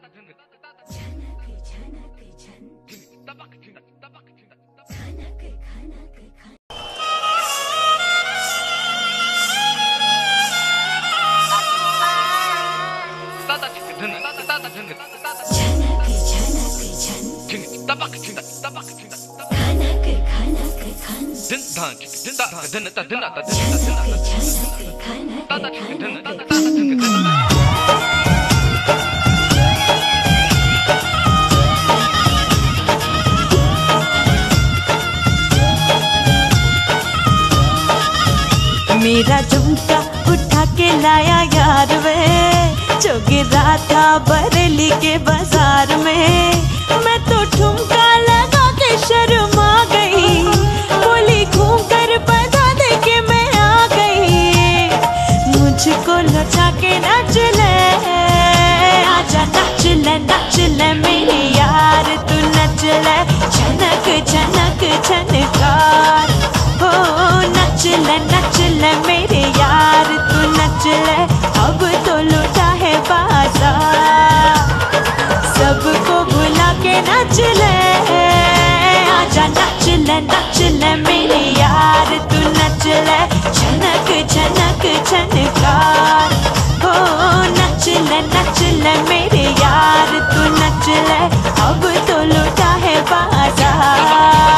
मेरा झुमका उठा के लाया यार वे, जो गिरा था बरेली के बाजार में। मैं तो ठुमका लगा के शर्मा गई, बोली घूम कर बता दे के मैं आ गई। मुझको लौटा के नाच ले, आजा नाच ले मेरी यार, तू नच ले छनक छनक छनकार। हो नच ले मेरे यार, तू नच ले अब तो लुटा है बाजार। सबको भुला के नच ले, आजा नाच ले मेरे यार, तू नच ले छनक छनक छनकार। हो नच ले मेरे यार, तू नच ले अब तो लुटा है बाजार।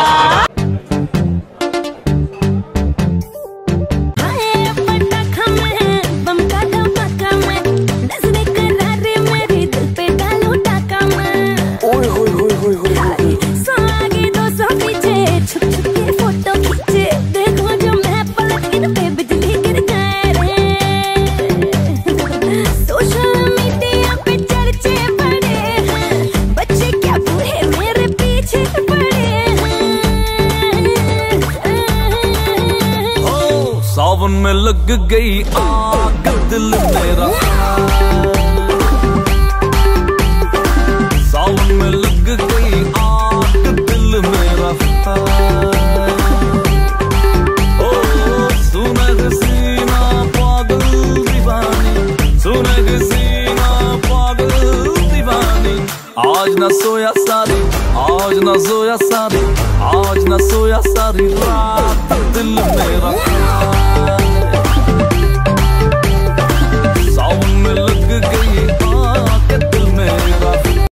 सावन में लग गई आग दिल मेरा, सावन में लग गई आग दिल मेरा। ओ सुनग सीना पागल दीवानी, सुनग सीना पागल दीवानी। आज न सोया सारी, आज न सोया सारी, आज न सोया सारी रात दिल मेरा।